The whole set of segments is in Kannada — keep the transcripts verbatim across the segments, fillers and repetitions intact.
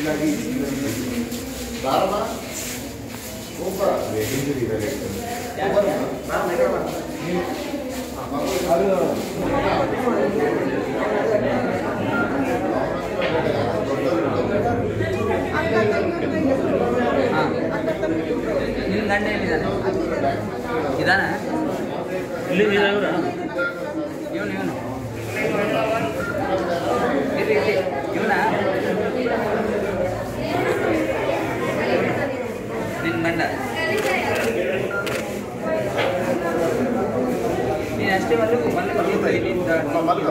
ಗಂಡ ಇದಾನ ಇಲ್ಲಿ ಇವನು ಇವನು ಇವನ ನಿನ್ನ ಗಂಡ ನೀನು ಅಷ್ಟೇ ಮಲ್ಲು ಮಲ್ಲು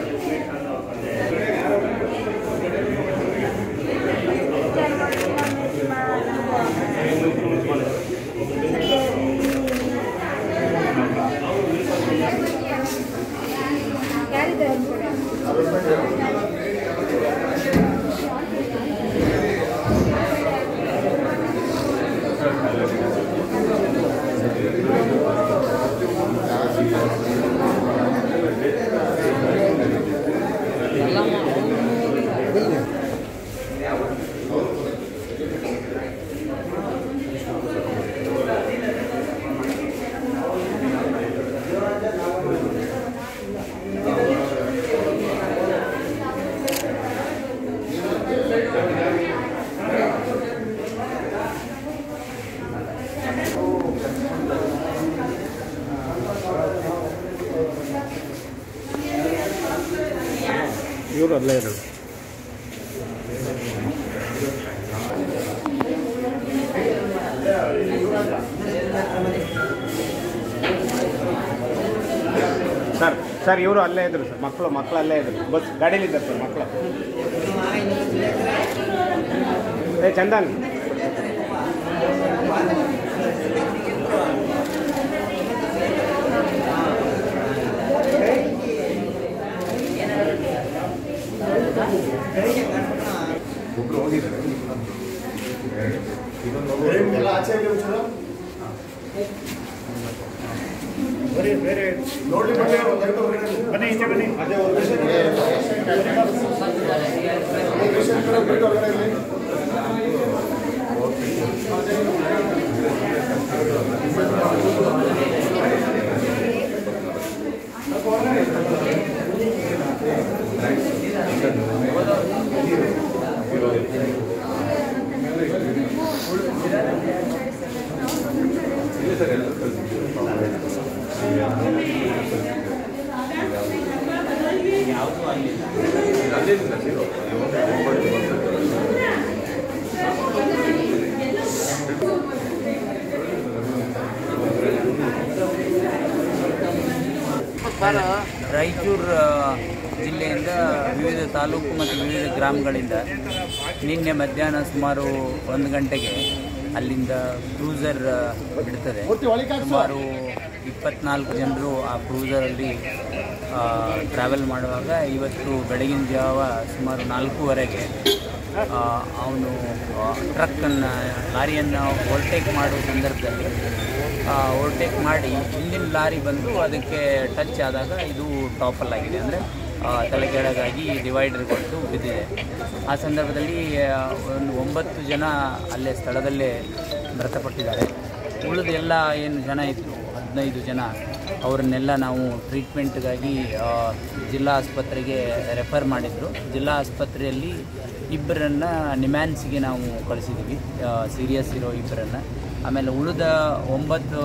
ಇವರು ಅಲ್ಲೇ ಇರೋದು. ಸರ್ ಸರ್ ಇವರು ಅಲ್ಲೇ ಇದ್ರು ಸರ್, ಮಕ್ಕಳು ಮಕ್ಕಳು ಅಲ್ಲೇ ಇದ್ರು, ಬಸ್ ಗಾಡೀಲಿದ್ದಾರೆ ಸರ್ ಮಕ್ಕಳು. ಏ ಚಂದನ್ ಬೇರೆ ಬೇರೆ ನೋಡಿ ಬನ್ನಿ ಈಚೆ ಬನ್ನಿ. ರಾಯಚೂರು ಜಿಲ್ಲೆಯಿಂದ ವಿವಿಧ ತಾಲೂಕು ಮತ್ತು ವಿವಿಧ ಗ್ರಾಮಗಳಿಂದ ನಿನ್ನೆ ಮಧ್ಯಾಹ್ನ ಸುಮಾರು ಒಂದು ಗಂಟೆಗೆ ಅಲ್ಲಿಂದ ಕ್ರೂಸರ್ ಬಿಡ್ತದೆ. ಸುಮಾರು ಇಪ್ಪತ್ನಾಲ್ಕು ಜನರು ಆ ಕ್ರೂಸರಲ್ಲಿ ಟ್ರಾವೆಲ್ ಮಾಡುವಾಗ ಇವತ್ತು ಬೆಳಗಿನ ಜಾವ ಸುಮಾರು ನಾಲ್ಕೂವರೆಗೆ ಅವನು ಟ್ರಕ್ಕನ್ನು ಲಾರಿಯನ್ನು ಓವರ್ಟೇಕ್ ಮಾಡುವ ಸಂದರ್ಭದಲ್ಲಿ ಓವರ್ಟೇಕ್ ಮಾಡಿ ಹಿಂದಿನ ಲಾರಿ ಬಂದು ಅದಕ್ಕೆ ಟಚ್ ಆದಾಗ ಇದು ಟಾಪಲ್ ಆಗಿದೆ, ಅಂದರೆ ತಲೆ ಕೆಳಗಾಗಿ ಡಿವೈಡರ್ ಕೊಟ್ಟು ಬಿದ್ದಿದೆ. ಆ ಸಂದರ್ಭದಲ್ಲಿ ಒಂದು ಒಂಬತ್ತು ಜನ ಅಲ್ಲೇ ಸ್ಥಳದಲ್ಲೇ ಮೃತಪಟ್ಟಿದ್ದಾರೆ. ಉಳಿದ ಎಲ್ಲ ಏನು ಜನ ಇತ್ತು ಹದಿನೈದು ಜನ ಅವರನ್ನೆಲ್ಲ ನಾವು ಟ್ರೀಟ್ಮೆಂಟ್ಗಾಗಿ ಜಿಲ್ಲಾ ಆಸ್ಪತ್ರೆಗೆ ರೆಫರ್ ಮಾಡಿದ್ರು. ಜಿಲ್ಲಾ ಆಸ್ಪತ್ರೆಯಲ್ಲಿ ಇಬ್ಬರನ್ನು ನಿಮ್ಯಾನ್ಸ್ಗೆ ನಾವು ಕಳಿಸಿದ್ದೀವಿ, ಸೀರಿಯಸ್ ಇರೋ ಇಬ್ಬರನ್ನು. ಆಮೇಲೆ ಉಳಿದ ಒಂಬತ್ತು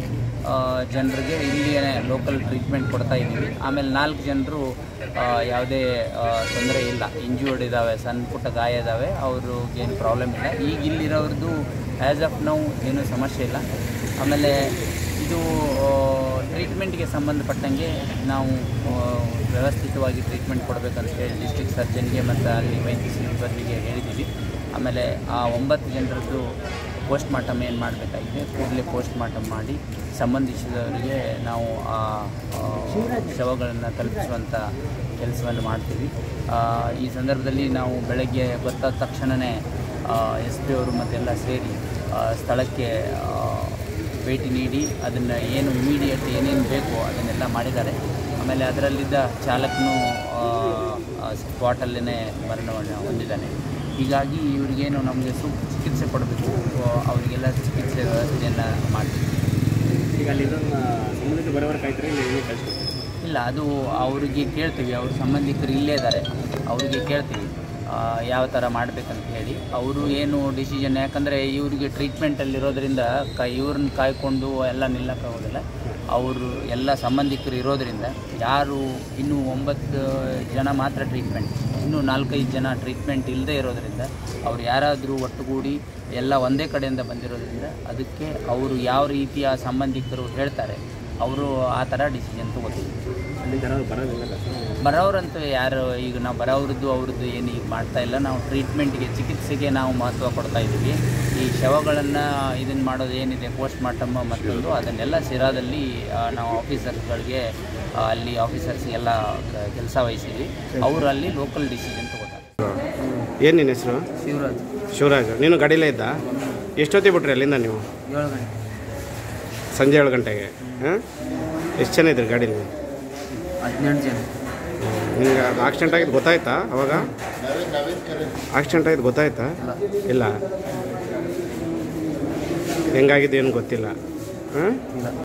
ಜನರಿಗೆ ಇಲ್ಲಿಯೇ ಲೋಕಲ್ ಟ್ರೀಟ್ಮೆಂಟ್ ಕೊಡ್ತಾ ಇದ್ದೀವಿ. ಆಮೇಲೆ ನಾಲ್ಕು ಜನರು ಯಾವುದೇ ತೊಂದರೆ ಇಲ್ಲ, ಇಂಜೂರ್ಡ್ ಇದ್ದಾವೆ, ಸಣ್ಣ ಪುಟ್ಟ ಗಾಯ ಇದ್ದಾವೆ, ಅವ್ರಿಗೇನು ಪ್ರಾಬ್ಲಮ್ ಇಲ್ಲ. ಈಗ ಇಲ್ಲಿರೋರದ್ದು ಆ್ಯಸ್ ಆಫ್ ನೌ ಏನೂ ಸಮಸ್ಯೆ ಇಲ್ಲ. ಆಮೇಲೆ ಇದು ಟ್ರೀಟ್ಮೆಂಟ್ಗೆ ಸಂಬಂಧಪಟ್ಟಂಗೆ ನಾವು ವ್ಯವಸ್ಥಿತವಾಗಿ ಟ್ರೀಟ್ಮೆಂಟ್ ಕೊಡಬೇಕಂತ ಹೇಳಿ ಡಿಸ್ಟ್ರಿಕ್ಟ್ ಸರ್ಜನ್ಗೆ ಮತ್ತು ಅಲ್ಲಿ ವೈದ್ಯ ಸಿಬ್ಬಂದಿಗೆ ಹೇಳಿದ್ದೀವಿ. ಆಮೇಲೆ ಆ ಒಂಬತ್ತು ಜನರದ್ದು ಪೋಸ್ಟ್ ಮಾರ್ಟಮ್ ಏನು ಮಾಡಬೇಕಾಗಿದೆ ಕೂಡಲೇ ಪೋಸ್ಟ್ ಮಾರ್ಟಮ್ ಮಾಡಿ ಸಂಬಂಧಿಸಿದವರಿಗೆ ನಾವು ಆ ಶವಗಳನ್ನು ತಲುಪಿಸುವಂಥ ಕೆಲಸವನ್ನು ಮಾಡ್ತೀವಿ. ಈ ಸಂದರ್ಭದಲ್ಲಿ ನಾವು ಬೆಳಗ್ಗೆ ಗೊತ್ತಾದ ತಕ್ಷಣವೇ ಎಸ್ ಪಿ ಅವರು ಮತ್ತೆಲ್ಲ ಸೇರಿ ಸ್ಥಳಕ್ಕೆ ಭೇಟಿ ನೀಡಿ ಅದನ್ನು ಏನು ಇಮಿಡಿಯೇಟ್ ಏನೇನು ಬೇಕೋ ಅದನ್ನೆಲ್ಲ ಮಾಡಿದ್ದಾರೆ. ಆಮೇಲೆ ಅದರಲ್ಲಿದ್ದ ಚಾಲಕನು ಸ್ಪಾಟಲ್ಲೇ ಮರಣವನ್ನು ಹೊಂದಿದ್ದಾನೆ. ಹೀಗಾಗಿ ಇವರಿಗೇನು ನಮಗೆ ಸೂಕ್ತ ಚಿಕಿತ್ಸೆ ಕೊಡಬೇಕು, ಅವರಿಗೆಲ್ಲ ಚಿಕಿತ್ಸೆ ವ್ಯವಸ್ಥೆಯನ್ನು ಮಾಡಬೇಕು. ಈಗ ಅಲ್ಲಿ ಸಂಬಂಧಿತ ಬರೋವರ ಕಾಯ್ತಾರೆ ಇಲ್ಲ, ಅದು ಅವರಿಗೆ ಕೇಳ್ತೀವಿ. ಅವ್ರ ಸಂಬಂಧಿಕರು ಇಲ್ಲೇ ಇದ್ದಾರೆ, ಅವರಿಗೆ ಕೇಳ್ತೀವಿ ಯಾವ ಥರ ಮಾಡಬೇಕಂತ ಹೇಳಿ. ಅವರು ಏನು ಡಿಸಿಷನ್, ಯಾಕಂದರೆ ಇವರಿಗೆ ಟ್ರೀಟ್ಮೆಂಟಲ್ಲಿರೋದ್ರಿಂದ ಕ ಇವ್ರನ್ನ ಕಾಯ್ಕೊಂಡು ಎಲ್ಲ ನಿಲ್ಲಕ್ಕಾಗೋದಿಲ್ಲ. ಅವರು ಎಲ್ಲ ಸಂಬಂಧಿಕರು ಇರೋದರಿಂದ ಯಾರು ಇನ್ನೂ ಒಂಬತ್ತು ಜನ ಮಾತ್ರ ಟ್ರೀಟ್ಮೆಂಟ್, ಇನ್ನೂ ನಾಲ್ಕೈದು ಜನ ಟ್ರೀಟ್ಮೆಂಟ್ ಇಲ್ಲದೆ ಇರೋದರಿಂದ ಅವ್ರು ಯಾರಾದರೂ ಒಟ್ಟುಗೂಡಿ ಎಲ್ಲ ಒಂದೇ ಕಡೆಯಿಂದ ಬಂದಿರೋದ್ರಿಂದ ಅದಕ್ಕೆ ಅವರು ಯಾವ ರೀತಿಯ ಸಂಬಂಧಿಕರು ಹೇಳ್ತಾರೆ ಅವರು ಆ ಥರ ಡಿಸಿಷನ್ ತೊಗೋತೀವಿ. ಬರೋರಂತೂ ಯಾರು ಈಗ ನಾವು ಬರೋವ್ರದ್ದು ಅವ್ರದ್ದು ಏನು ಈಗ ಮಾಡ್ತಾಯಿಲ್ಲ. ನಾವು ಟ್ರೀಟ್ಮೆಂಟ್ಗೆ, ಚಿಕಿತ್ಸೆಗೆ ನಾವು ಮಹತ್ವ ಕೊಡ್ತಾ ಇದ್ದೀವಿ. ಈ ಶವಗಳನ್ನು ಇದನ್ನು ಮಾಡೋದು ಏನಿದೆ ಪೋಸ್ಟ್ ಮಾರ್ಟಮ್ ಮತ್ತೊಂದು, ಅದನ್ನೆಲ್ಲ ಸಿರಾದಲ್ಲಿ ನಾವು ಆಫೀಸರ್ಸ್ಗಳಿಗೆ ಅಲ್ಲಿ ಆಫೀಸರ್ಸ್ ಎಲ್ಲ ಕೆಲಸ ವಹಿಸಿದ್ವಿ. ಅವರು ಅಲ್ಲಿ ಲೋಕಲ್ ಡಿಸಿಷನ್ ತೊಗೋತಾರೆ. ಏನು ನಿನ್ನ ಹೆಸರು? ಶಿವರಾಜ್. ಶಿವರಾಜ್, ನೀನು ಗಾಡಿಲೇ ಇದ್ದ? ಎಷ್ಟೊತ್ತಿಗೆ ಬಿಟ್ರಿ ಅಲ್ಲಿಂದ ನೀವು? ಏಳು ಗಂಟೆ ಸಂಜೆ ಏಳು ಗಂಟೆಗೆ. ಹಾಂ, ಎಷ್ಟು ಜನ ಇದ್ರಿ ಗಾಡೀಲಿ? ಹದಿನೆಂಟು ಜನ. ನಿಮ್ಗೆ ಆಕ್ಸಿಡೆಂಟ್ ಆಗಿದ್ದು ಗೊತ್ತಾಯ್ತಾ? ಅವಾಗ ಆಕ್ಸಿಡೆಂಟ್ ಆಗಿದ್ದು ಗೊತ್ತಾಯ್ತಾ? ಇಲ್ಲ, ಹೆಂಗಾಗಿದ್ದು ಏನು ಗೊತ್ತಿಲ್ಲ. ಹಾಂ.